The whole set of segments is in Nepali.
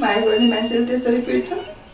माया गर्ने मान्छेले त्यसरी पिट्छ।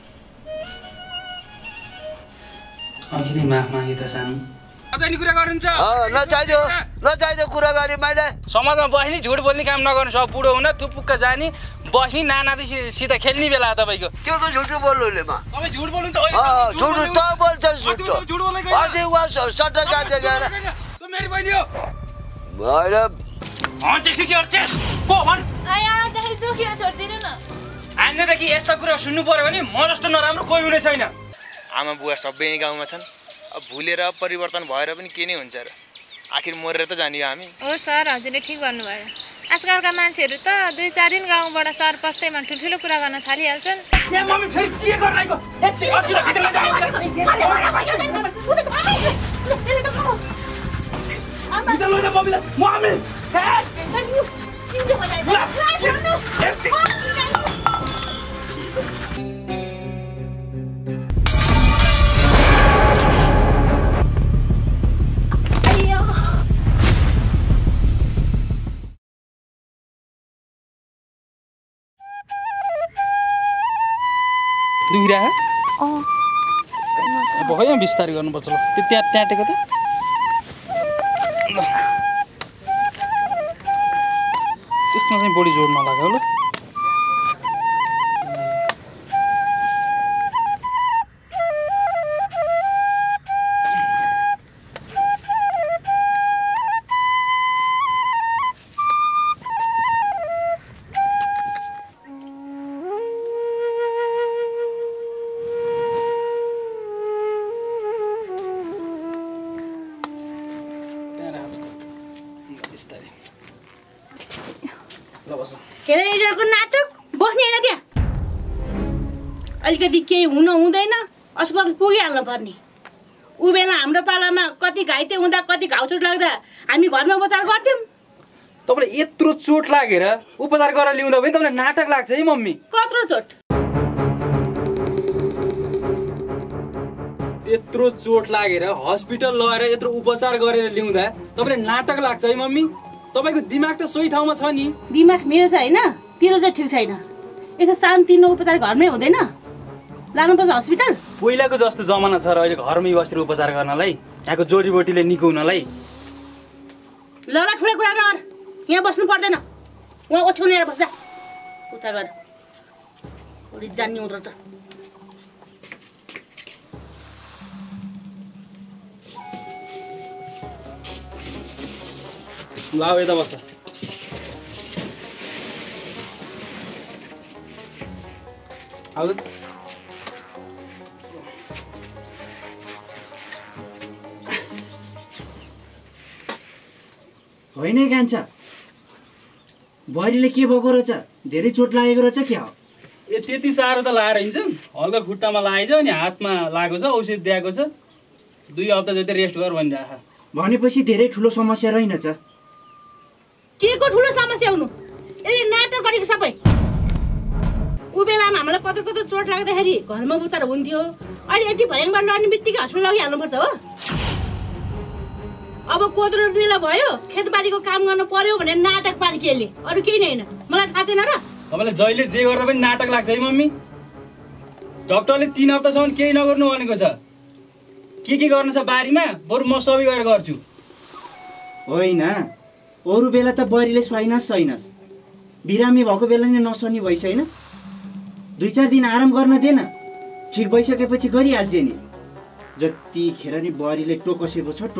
अघि नै माफ मागे त सानो अझै नि कुरा गरिन्छ नचाहिदो कुरा गरे मैले समाजमा बस्ने झुट बोल्ने काम नगर्नु सब बुढो हुन थुपुक्क जाने बस्ने नानादिसित खेल्ने बेला तपाईको त्यो त झुट बोल्नुले म तपाई झुट बोल्नुहुन्छ अहिले झुट त बोल्छ झुट झुट बोलेको अझै वा सट्टा गाते गएर त मेरी बहिनी हो भएर अन्चे सिक्योर को भन् आया देखि दुखियो छोड्दिनु न आइन्दादेखि यस्ता कुरा सुन्नु पर्यो भने म जस्तो नराम्रो कोही हुने छैन। आमा बुवा सबै गाउँमा छन् अब भुलेर परिवर्तन भएर पनि के नै हुन्छ र आखिर मरेर त जानियो हामी। हो सर हजुरले ठीक भन्नुभयो आजकलका मान्छेहरू त 2-4 दिन गाउँबाट सर पस्दैमा ठुल्ठुलो कुरा गर्न थालिहाल्छन्। ए मम्मी फेरि के गर्दैको यति असिला भित्र दुखिरा अब है बिस्तारै गर्नुपर्छ ल त्यो त्यहाँ ट्याटेको त त्यसमा चाहिँ बढी जोड नलाग्यो ल। हेरेको नाटक बस्ने हैन त्यहाँ अलिकति केही हुन हुँदैन अस्पताल पुगिहाल्नु पर्ने। उ बेला हाम्रो पालामा कति घाइते हुँदा कति घाउचोट लाग्दा हामी घरमा उपचार गर्थ्यौं। तपाईलाई यत्रो चोट लागेर उपचार गरेर ल्याउँदा पनि तपाईलाई नाटक लाग्छ है मम्मी। कत्रो चोट त्यत्रो चोट लागेर हस्पिटल लगेर यत्रो उपचार गरेर ल्याउँदा तपाईलाई नाटक लाग्छ है मम्मी। तपाईको दिमाग त सोही ठाउँमा छ नि। दिमाग मेरो छ हैन तेरो चाहिँ ठिक छैन। यसो शान्तिनो उपचार घरमै हुँदैन लानुपर्छ हस्पिटल। पहिलाको जस्तो जमाना छ र अहिले घरमै बसेर उपचार गर्नलाई यहाँको जोडीबोटीले निको हुनलाई। ल ल ठुलो कुरा नगर यहाँ बस्नु पर्दैन वहाँ ओछ्याउनेर बस्छ उता गर ओडी जान्ने हुँदो रहेछ। ल यता बस्छ आउ होइन कान्छा बुहारीले के भएको रहेछ धेरै चोट लागेको रहेछ क्या हो? ए त्यति साह्रो त लाएर हिँड्छ हल्का खुट्टामा लागेछ अनि हातमा लागेको छ औषधि दिएको छ 2 हप्ता जति रेस्ट गर भनिराख। भनेपछि धेरै ठुलो समस्या रहेनछ। के को ठुलो समस्या हुनु यसले नाटक गरेको सबै। उ बेलामा हामीलाई कत्रो कत्रो चोट लाग्दाखेरि घरमा उपचार हुन्थ्यो अहिले यति भयङ्कर लड्ने बित्तिकै हस्पिटल लगिहाल्नुपर्छ हो। अब कोदरो ढिलो भयो खेतबारीको काम गर्न पर्यो भने नाटक पारी केले अरु केही नै हैन मलाई थाहा छैन र। तपाईलाई जहिले जे गर्दा पनि नाटक लाग्छ है मम्मी। डाक्टरले 3 हप्तासम्म केही नगर्नु भनेको छ। के गर्नु छ बारीमा बरु म सबै गरेर गर्छु। होइन अरु बेला त बुहारीले सैनस बिरामी भएको बेला नै नसनी भइस हैन 2-4 दिन आराम गर्न देन ठिक भइसकेपछि गरिहाल्छ नि। जतिखेर नि बुहारीले टोकसेको छ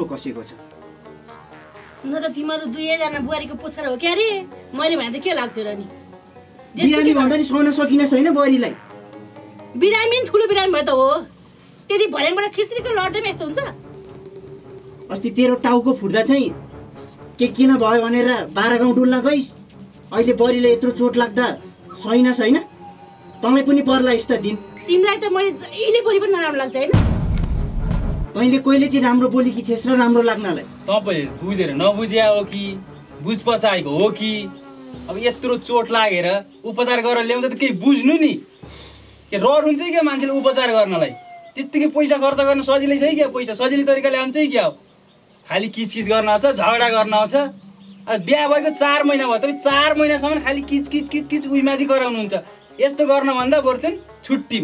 न त तिम्रो 2 जना बुहारीको पुच्छर हो क्या रे मैले भने त के लाग्थ्यो र नि। बिरामी भन्दा नि सहन सकिन छैन बुहारीलाई। बिरामी नि ठुलो बिरामी भयो त हो त्यति भयङ्कर खिचरीको लड्दैमा यस्तो हुन्छ। अस्ति तेरो टाउको फुट्दा चाहिँ के किन भयो भनेर 12 गाउँ डुल्न गइस अहिले बुहारीले यत्रो चोट लाग्दा सहिन छैन तँलाई पनि पर्ला यस्ता दिन। तिमीलाई त मैले जहिले बोली पनि नराम्रो लाग्छ हैन। तैँले कहिले चाहिँ राम्रो बोली कि छेस र राम्रो लाग्नलाई तपाईले बुझेर नबुझ्या हो कि बुझ पचाएको हो कि अब यत्रो चोट लागेर उपचार गरेर ल्याउँदा त केही बुझ्नु नि के रहर हुन्छ क्या मान्छेले उपचार गर्नलाई त्यतिकै पैसा खर्च गर्न सजिलै छ क्या पैसा सजिलै तरिकाले आउँछ क्या हो। खाली किचकिच गर्न आउँछ झगडा गर्न आउँछ। अब बिहा भएको 4 महिना भयो तपाईँ 4 महिनासम्म खाली किच उइमाथि गराउनुहुन्छ यस्तो गर्न भन्दा बरु त छुट्टिम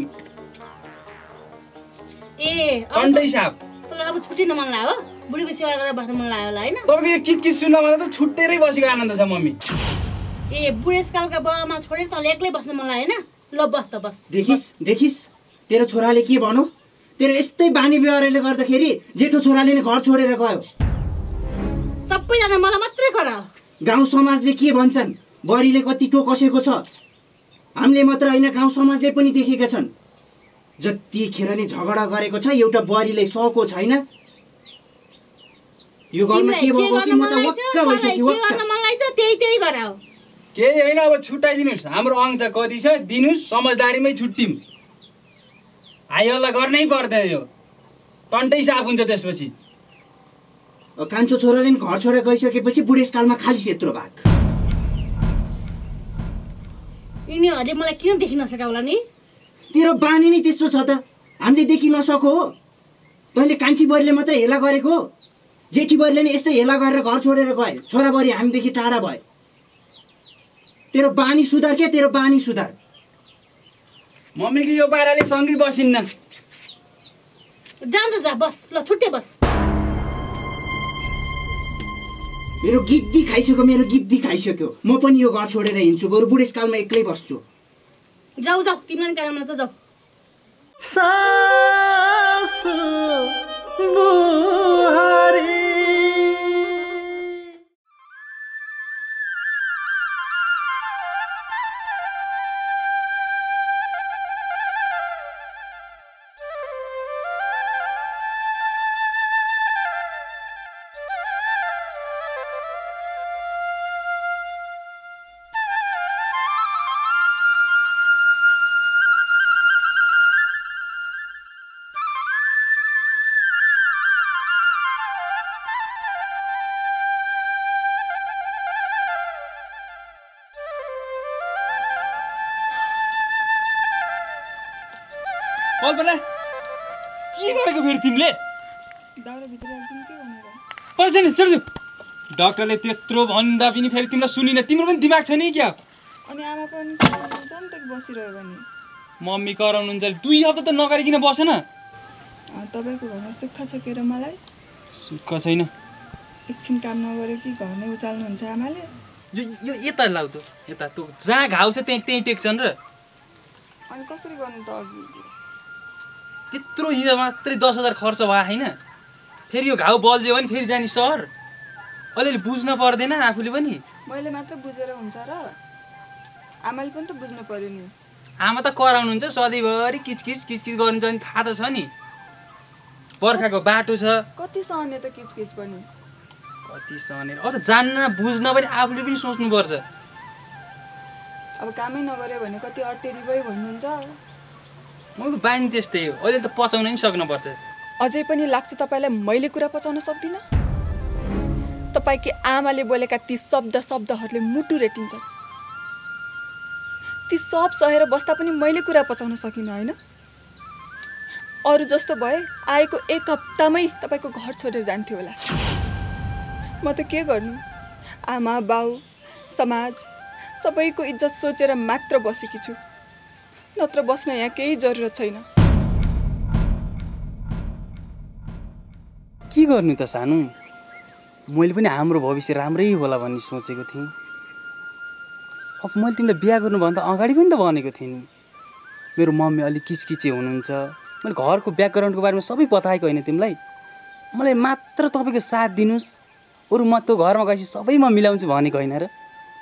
ए कण्टै साप तँलाई अब छुट्टिन मन लाग्यो बुढीको सेवा गरेर बस्न मन लाग्यो होला होइन तपाईँको यो किचकिच सुन्न भन्दा त छुट्टेरै बसेको आनन्द छ मम्मी ए बुढेसकालका बाबामा छोडेर तँलाई एक्लै बस्न मन लाग्यो होइन ल बस त बस देखिस् तेरो छोराले के भनौ तेरो यस्तै बानी व्यवहारले गर्दाखेरि जेठो छोराले नै घर छोडेर गयो सबैजना मलाई मात्रै खरा गाउँ समाजले के भन्छन् बरीले कति टोकसेको छ हामीले मात्र होइन गाउँ समाजले पनि देखेका छन् जतिखेर नै झगडा गरेको छ एउटा बरीले सको छैन यो गर्न के भएको कि म त वक्क भइसक्यो वक्क मलाई चाहिँ त्यही गराओ केही होइन अब छुट्याइदिनुहोस् हाम्रो अंश कति छ दिनुहोस् समझदारीमै छुट्टिम आइहल्ला गर्नै पर्दैन यो टन्टै साफ हुन्छ त्यसपछि कान्छो छोराले नि घर छोडेर गइसकेपछि बुढेसकालमा खालिस यत्रो भाग यिनीहरूले मलाई किन देखिन सका होला नि तेरो बानी नै त्यस्तो छ त हामीले देखि नसको हो तैँले कान्छी बरीले मात्रै हेला गरेको हो जेठी बरीले नि यस्तै हेला गरेर घर छोडेर गए छोराबरी हामीदेखि टाढा भए तेरो बानी सुधार के तेरो बानी सुधार मम्मीको यो पाराले सँगै बसिन्न जान्छ जा बस ल छुट्टै बस मेरो गिद्दी खाइसक्यो म पनि यो घर छोडेर हिँड्छु बरु बुढेसकालमा एक्लै बस्छु जाऊ तिमीलाई नि काममा त जाऊ सासु बुहारी कल्पना के गरेको फेरि तिमीले पर्छ नि चढ्छु डाक्टरले त्यत्रो भन्दा पनि फेरि तिमीलाई सुनिन तिम्रो पनि दिमाग छैन क्या अनि आमा पनि जन्तक बसिरह्यो भने मम्मी कराउनुहुन्छ 2 हप्ता त नगरिकन बसेन तपाईँको घरमा सुक्खा छ के र मलाई सुख छैन एकछिन काम नगरे कि घर नै उचाल्नुहुन्छ आमाले यो यता लाउ त यता त जहाँ घाउ छ त्यही टेक्छन् र अनि कसरी गर्नु त अघि त्यत्रो हिजो मात्रै 10,000 खर्च भयो हैन फेरि यो घाउ बल्झ्यो भने फेरि जानी सहर अलिअलि बुझ्न पर्दैन आफूले पनि मैले मात्र बुझेर हुन्छ र आमाले पनि त बुझ्नु पर्यो नि आमा त कराउनुहुन्छ सधैँभरि किचकिच गर्नुहुन्छ भने थाहा त छ नि बर्खाको बाटो छ कति सहने त किचकिच पनि कति सहने अब त जान्न बुझ्न पनि आफूले पनि सोच्नुपर्छ अब कामै नगरे भने कति अटेरी भयो भन्नुहुन्छ मको बानी त्यस्तै हो अहिले त पचाउन नि सक्नुपर्छ अझै पनि लाग्छ तपाईलाई मैले कुरा पचाउन सक्दिन तपाईकी आमाले बोलेका ती शब्दहरूले मुटु रेटिन्छ ती सब सहेर बस्दा पनि मैले कुरा पचाउन सकिन हैन अरु जस्तो भए आएको 1 हप्तामै तपाईको घर छोडेर जान्थ्यो होला म त के गर्नु आमा बाउ समाज सबैको इज्जत सोचेर मात्र बसेकी छु नत्र बस्न यहाँ केही जरुरत छैन के गर्नु त सानु मैले पनि हाम्रो भविष्य राम्रै होला भन्ने सोचेको थिएँ अब मैले तिमीलाई बिहा गर्नुभन्दा अगाडि पनि त भनेको थिएँ नि मेरो मम्मी अलि किचकिचे हुनुहुन्छ मैले घरको ब्याकग्राउन्डको बारेमा सबै बताएको होइन तिमीलाई मलाई मात्र तपाईको साथ दिनुस् अरु म त घरमा गएपछि सबै म मिलाउँछु भनेको होइन र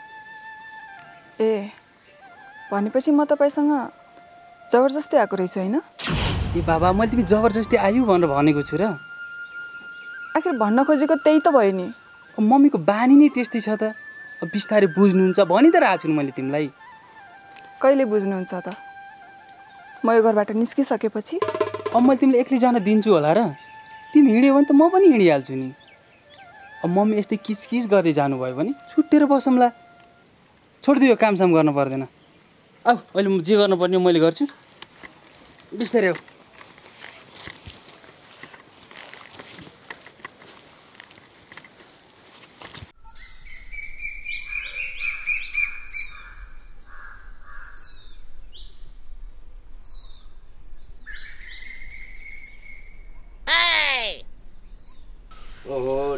ए भनेपछि म तपाईसँग जबरजस्ती आएको रहेछु हैन ए बाबा मैले तिमी जबरजस्ती आयु भनेर भनेको छु र आखिर भन्न खोजेको त्यही त भयो नि मम्मीको बानी नै त्यस्तै छ त अब बिस्तारै बुझ्नुहुन्छ भनि त राछु मैले तिमीलाई कहिले बुझ्नुहुन्छ त म यो घरबाट निस्किसकेपछि अब मैले तिमीलाई एक्लै जान दिन्छु होला र तिमी हिँड्यो भने त म पनि हिँडिहाल्छु नि अब मम्मी यस्तै किचकिच गर्दै जानुभयो भने छुट्टेर बसौँला छोडिदियो कामसाम गर्न पर्दैन अब अहिले म जे गर्नुपर्ने मैले गर्छु बिस्तारै हो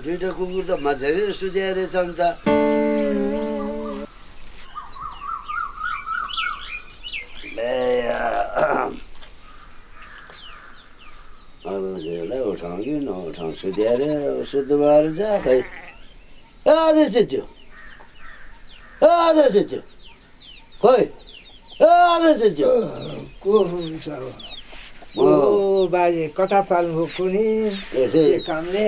दुईटा कुकुर त मजाले सुत्या रहेछ नि त उठाउँ कि नउठाउँ सुत्या रे सुत्नु भएर छ खै अझै सुत्यो अझै सुत्यो खोइ अझै सुत्यो को हुन्छ ओ बाजे कता पाल्नुभयो कुनी कामले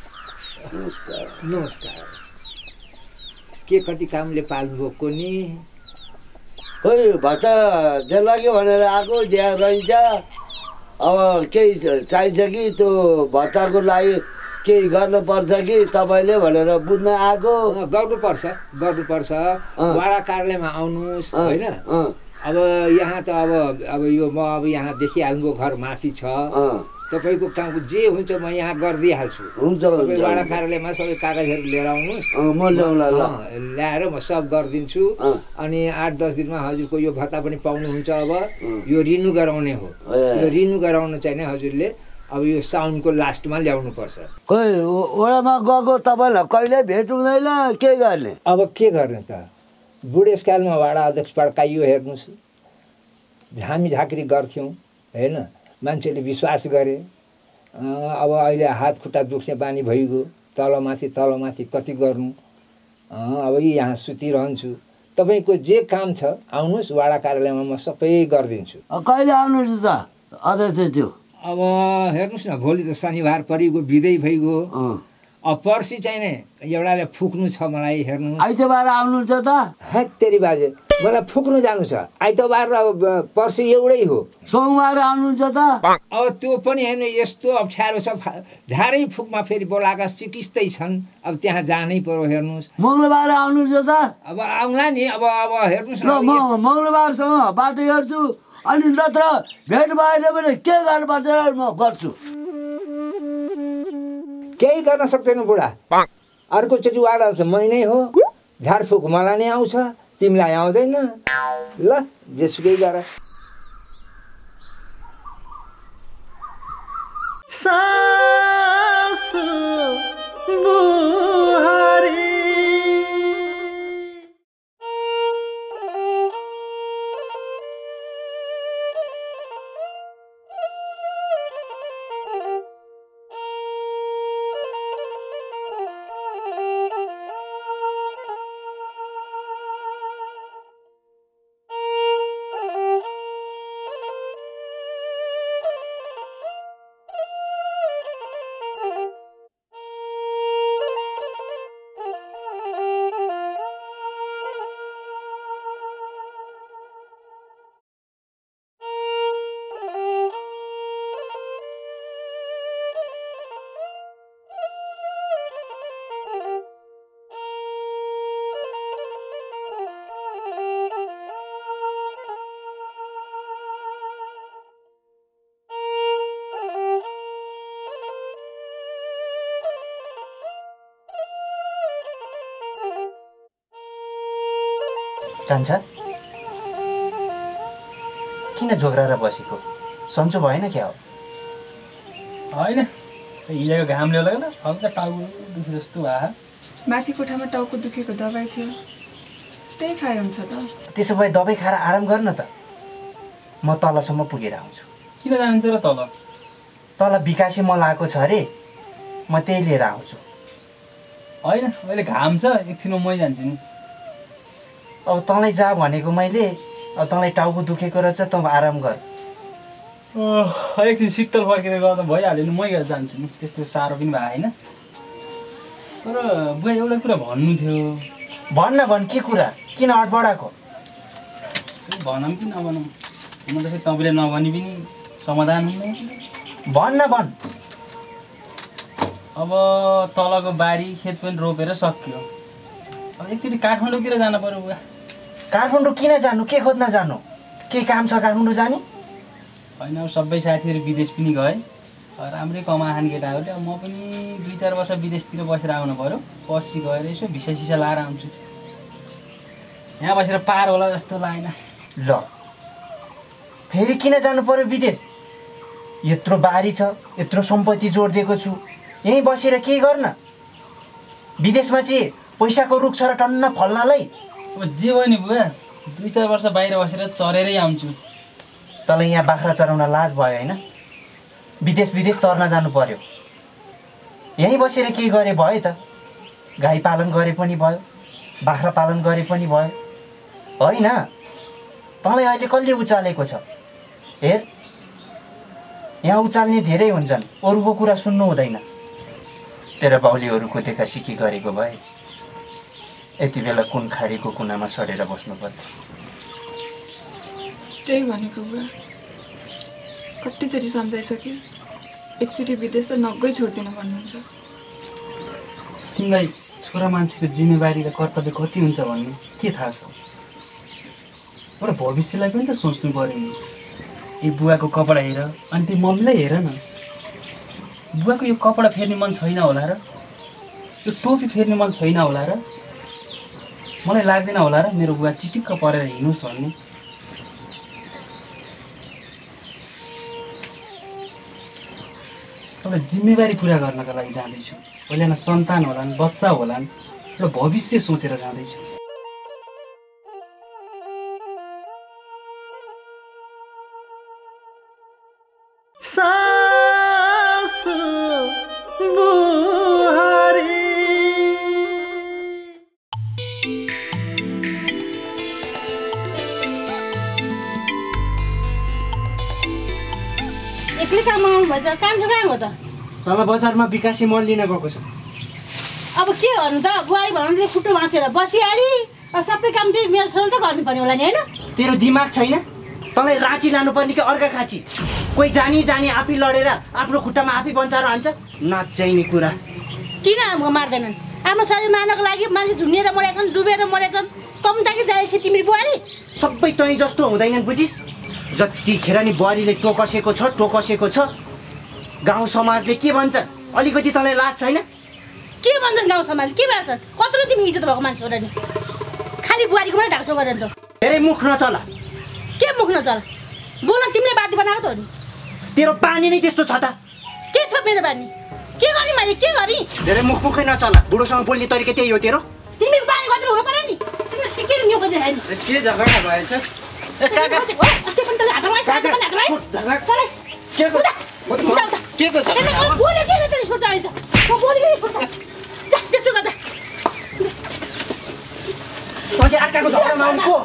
नमस्कार के कति कामले पाल्नुभयो कुनी खोइ भत्ता दिएर लाग्यो भनेर आएको दिया रहन्छ अब केही चाहिन्छ कि त्यो भत्ताको लागि केही गर्नुपर्छ कि तपाईँले भनेर बुझ्न आएको गर्नुपर्छ वाडा कार्यालयमा आउनुहोस् होइन अब यहाँ त अब यो म अब यहाँ देखिहाल्नुको घर माथि छ तपाईँको काम जे हुन्छ म यहाँ गरिदिइहाल्छु हुन्छ वाडा कार्यालयमा सबै कागजहरू लिएर आउनुहोस् म ल्याउँला ल्याएर म सब गरिदिन्छु अनि 8-10 दिनमा हजुरको यो भत्ता पनि पाउनुहुन्छ अब यो रिन्यू गराउने हो यो रिन्यू गराउन चाहिँ नै हजुरले अब यो साउन्डको लास्टमा ल्याउनु पर्छ खोइ वडामा गएको तपाईँलाई कहिले भेट हुँदैन के गर्ने अब के गर्ने त बुढेसकालमा वाडा अध्यक्ष पड्काइयो हेर्नुहोस् झामी झाँक्री गर्थ्यौँ होइन मान्छेले विश्वास गरे अब अहिले हात खुट्टा दुख्ने बानी भइगयो तलमाथि कति गर्नु अब यहाँ सुतिरहन्छु तपाईँको जे काम छ आउनुहोस् वाडा कार्यालयमा म सबै गरिदिन्छु कहिले आउनुहोस् त अध्यक्ष त्यो अब हेर्नुहोस् न भोलि त शनिबार परिगयो बिदै भइगयो अब पर्सि चाहिँ नै एउटाले फुक्नु छ मलाई हेर्नु आइतबार आउनुहुन्छ त तेरी बाजे मलाई फुक्नु जानु छ आइतबार अब पर्सि एउटै हो सोमबार आउनुहुन्छ त अब त्यो पनि हेर्नु यस्तो अप्ठ्यारो छ झारै फुकमा फेरि बोलाएका चिकित्सै छन् अब त्यहाँ जानै पर्यो हेर्नुहोस् मङ्गलबार आउनुहुन्छ त अब आउँला नि अब हेर्नुहोस् न म मङ्गलबारसम्म बाटो हेर्छु अनि नत्र भेट भएन भने के गर्नुपर्छ म गर्छु केही गर्न सक्दैन बुढा अर्कोचोटि वाडा त मै नै हो झारफुक मलाई नै आउँछ तिमीलाई आउँदैन ल जेसुकै गर सासु बुहारी कान्छा किन झोक्राएर बसेको सन्चो भएन क्या हो होइन हिँडेको घामले होला न हल्का टाउको दुखे जस्तो भयो माथि कोठामा टाउको दुखेको दबाई थियो त्यही खाए हुन्छ त त्यसो भए दबाई खाएर आराम गर्न त म तलसम्म पुगेर आउँछु किन जानुहुन्छ र तल विकासे मल आएको छ अरे म त्यही लिएर आउँछु होइन अहिले घाम छ एकछिनमा मै जान्छु नि अब तँलाई जा भनेको मैले अब तँलाई टाउको दुखेको रहेछ तँ आराम गर एकछिन शीतल फर्केर गर्दा भइहाल्यो नि मै जान्छु नि त्यस्तो साह्रो पनि भयो होइन तर बुवा एउटा कुरा भन्नु थियो भन् के कुरा किन अडबडाको भनौँ कि नभनौँ म त फेरि तपाईँले नभनी पनि समाधान भन् अब तलको बारी खेत पनि रोपेर सकियो अब एकचोटि काठमाडौँतिर जानु पर्यो बुवा काठमाडौँ किन जानु के खोज्न जानु के काम छ काठमाडौँ जाने होइन अब सबै साथीहरू विदेश पनि गए राम्रै कमाखान केटाहरूले अब म पनि 2-4 वर्ष विदेशतिर बसेर आउनु पर्यो पछि गएर यसो भिसा सिसा लाएर आउँछु यहाँ बसेर पार होला जस्तो लागेन ल फेरि किन जानु पर्यो विदेश यत्रो बारी छ यत्रो सम्पत्ति जोडिदिएको छु यहीँ बसेर के गर्न विदेशमा चाहिँ पैसाको रुख छ र टन्न फल्नलाई। अब जे भयो नि बुवा 2-4 वर्ष बाहिर बसेर चरेरै आउँछु। तँलाई यहाँ बाख्रा चराउन लाज भयो होइन? विदेश चर्न जानु पर्यो। यहीँ बसेर केही गरे भयो त। गाई पालन गरे पनि भयो, बाख्रा पालन गरे पनि भयो होइन? तँलाई अहिले कसले उचालेको छ? हेर यहाँ उचाल्ने धेरै हुन्छन्, अरूको कुरा सुन्नु हुँदैन। तेरो बाउले अरूको देखा सिकी गरेको भए यति बेला कुन खाडीको कुनामा सडेर बस्नु पर्थ्यो। त्यही भनेको बुवा, कतिचोटि सम्झाइसक्यो, एकचोटि विदेश त नगै छोड्दिन भन्नुहुन्छ। तिमीलाई छोरा मान्छेको जिम्मेवारी र कर्तव्य कति हुन्छ भन्ने के थाहा छ? एउटा भविष्यलाई पनि त सोच्नु पर्यो नि। यो बुवाको कपडा हेर अनि त्यो मम्मीलाई हेर न। बुवाको यो कपडा फेर्ने मन छैन होला र, यो टोपी फेर्ने मन छैन होला र, मलाई लाग्दैन होला र मेरो बुवा चिटिक्क परेर हिँड्नुहोस् भन्ने। एउटा जिम्मेवारी पुरा गर्नका लागि जाँदैछु। पहिला सन्तान होलान्, बच्चा होलान्, एउटा भविष्य सोचेर जाँदैछु। एक्लै काम आउनु भएछ, कान्छो कहाँ हो त? तल बजारमा विकासे मल लिन गएको छ। अब के गर्नु त, बुहारी भन्नुले खुट्टो भाँचेर बसिहाली। अब सबै काम चाहिँ मेरो छोराले त गर्नु पर्यो होला नि होइन? तेरो दिमाग छैन? तँलाई राँची लानुपर्ने कि अर्का खाँची? कोही जानी आफै लडेर आफ्नो खुट्टामा आफै बन्चाएर हान्छ? नचाहिने कुरा। किन हाम्रो मार्दैनन्? आफ्नो शरीर मार्नको लागि मान्छे झुन्डिएर मरेछन्, डुबेर मरेछन्। कम्ताकी जाली छ तिमी बुहारी। सबै तै जस्तो हुँदैनन् बुझिस्? जतिखेर नि बुहारीले टोकसेको छ, गाउँ समाजले के भन्छ? अलिकति तँलाई लाज छैन? के भन्छन् गाउँ समाजले? के भन्छन्? कत्रो तिमी इज्जत भएको मान्छे हो र नि? खालि बुहारीको पनि ढाक्छौ गरेर धेरै मुख नचल। के मुख नचल? बोल्न तिमीले बाध्य बनाएको त हो नि। तेरो बानी नै त्यस्तो छ त। के छ मेरो बानी? के गरी मैले के गरी? धेरै मुखै नचल। बुढोसँग बोल्ने तरिका त्यही हो तेरो। तिमीको बानी कति हुनु पर्यो नि? तिमीले के न्यु खोजेर हैन? के झगडा भएछ? अस्ति पनि तले हातमा साथी पनि हातमा झगडा चले के को बोले के त छोड्छ अहिले त म बोले के छोड्छ जा त्यसो गर्दा पछि अर्काको झगडामा आउनु को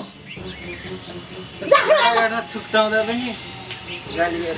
झगडा छुट्टाउँदा पनि गाली गरे।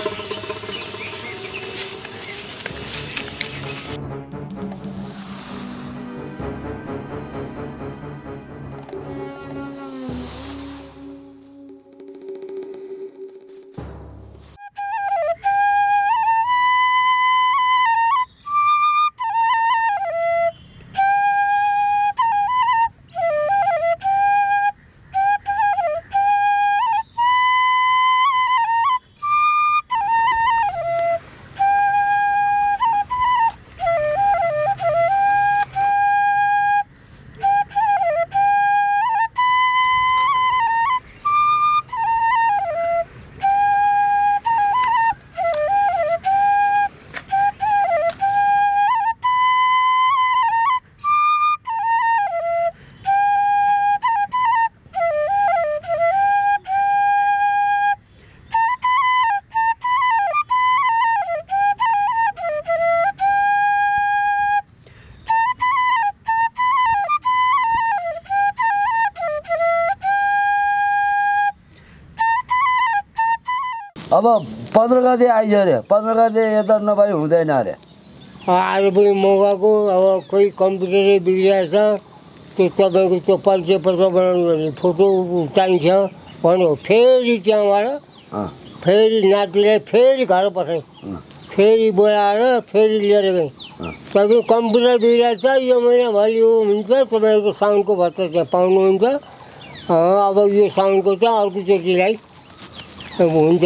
अब 15 गते आइज अरे 15 गते यता नभए हुँदैन अरे। आज पनि मगाएको अब कोही कम्प्युटरै बिग्रिरहेछ त्यो तपाईँको त्यो परिचय पत्र बनाउनु भने फोटो चाहिन्छ भन्यो। फेरि त्यहाँबाट फेरि नातिलाई फेरि घर पठाएँ, फेरि बोलाएर फेरि लिएर गएँ। तपाईँको कम्प्युटर बिग्रिरहेछ यो महिना भयो हुन्छ, तपाईँको साउन्डको भत्ता त्यहाँ पाउनुहुन्छ। अब यो साउन्डको चाहिँ अर्कोचोटिलाई हुन्छ।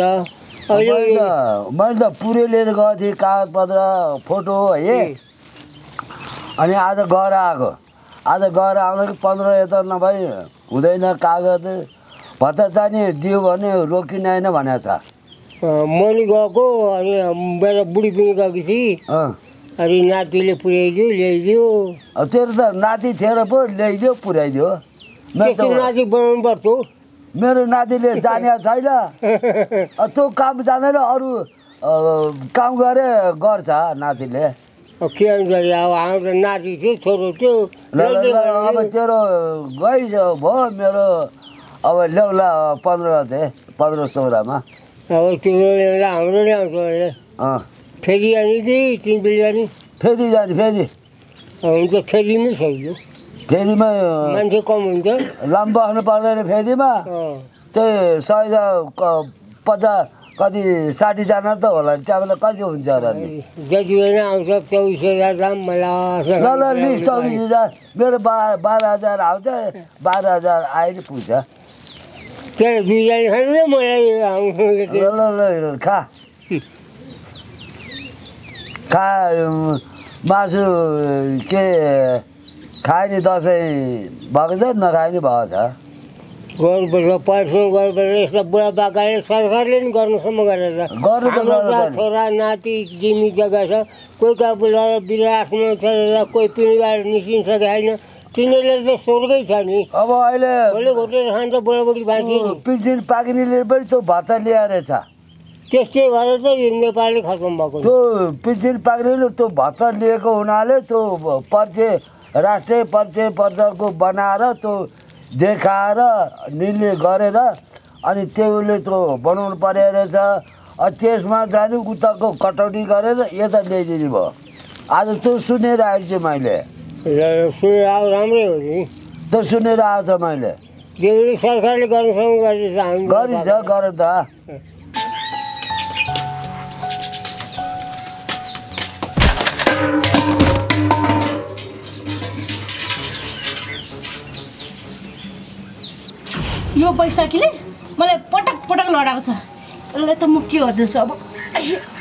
मैले त पुरै लिएर गएको थिएँ कागजपत्र फोटो है। अनि आज गएर आएको, आज गएर आउँदाखेरि 15 यता नभए हुँदैन, कागज भत्ता चाहिने दियो भने रोकिँदैन भनेको छ। मैले गएको अनि मेरो बुढी पनि गएकी थिएँ। अनि नातिले पुर्याइदियो ल्याइदियो तेरो त नाति थिएर पो ल्याइदियो पुर्याइदियो त्यस्तो नाति बनाउनु पर्छ मेरो नातिले जाने छैन त्यो काम जाँदैन अरू काम गरे गर्छ नातिले के हुन्छ अब हाम्रो नाति थियो छोरो थियो अब तेरो गइसक्यो भयो मेरो अब ल्याउला 15-16मा अब त्यो ल्याउँदा हाम्रो ल्याउँछ अहिले फेरि जाने कि 3 बिलियन फेरि जाने फेरि हुन्छ फेरिमै छैन फेरिमा मान्छे कम हुन्छ लामो बस्नु पर्दैन फेरिमा त्यही 150 कति 60जना त होला त्यहाँबाट कति हुन्छ र जति बेला आउँछ 24,000 दाम मलाई ल लिस्ट 24,000 मेरो 12,000 आउँछ 12,000 आए नि पुग्छ त्यही 2 जना खानु न मलाई ल खा मासु के खाए नि दसैँ भएको छ नखाए नि भएको छ गर्नुपर्छ परिश्रम गर्नुपर्छ यस्ता बुढापाकाले सरकारले नि गर्नुसम्म गरेर छोरा नाति जिमी जग्गा छ कोही बुढा बिरासमा छ कोही पिँढीबाट निस्किसकेको छैन तिनीहरूले त स्वर्गै छ नि अब अहिले घोटेर खान्छ बुढाबुढी बाँकी पेन्सन पाकिनेले पनि त्यो भत्ता ल्याएर छ त्यस्तै भएर त यो नेपालले खत्म भएको त्यो पेन्सन पाकिनेले त्यो भत्ता लिएको हुनाले त्यो परिचय राष्ट्रिय परिचय पत्रको बनाएर त्यो देखाएर निर्णय गरेर अनि त्यसले त्यो बनाउनु पर्यो रहेछ त्यसमा जाने उताको कटौती गरेर यता ल्याइदिनु भयो आज त्यो सुनेर आएको छु मैले सुनेर आयो राम्रै हो नि त्यो सुनेर आएको छ मैले सरकारले गर्नुसम्म गरिन्छ गर त यो बैशाखीले मलाई पटक पटक लडाएको छ यसलाई त म के गर्दैछु अब